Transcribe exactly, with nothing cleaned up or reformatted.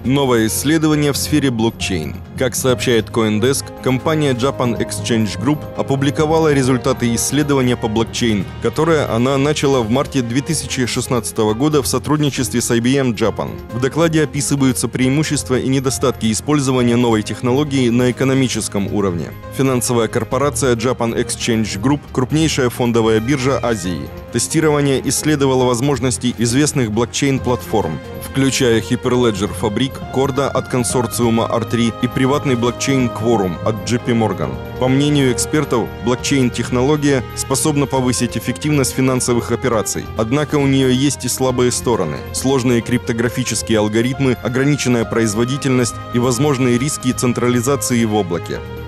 Новое исследование в сфере блокчейн. Как сообщает CoinDesk, компания Japan Exchange Group опубликовала результаты исследования по блокчейн, которое она начала в марте две тысячи шестнадцатого года в сотрудничестве с ай би эм Japan. В докладе описываются преимущества и недостатки использования новой технологии на экономическом уровне. Финансовая корпорация Japan Exchange Group – крупнейшая фондовая биржа Азии. Тестирование исследовало возможности известных блокчейн-платформ, включая Hyperledger Fabric, Corda от консорциума ар три и приватный блокчейн Quorum от джей пи Morgan. По мнению экспертов, блокчейн-технология способна повысить эффективность финансовых операций, однако у нее есть и слабые стороны – сложные криптографические алгоритмы, ограниченная производительность и возможные риски централизации в облаке.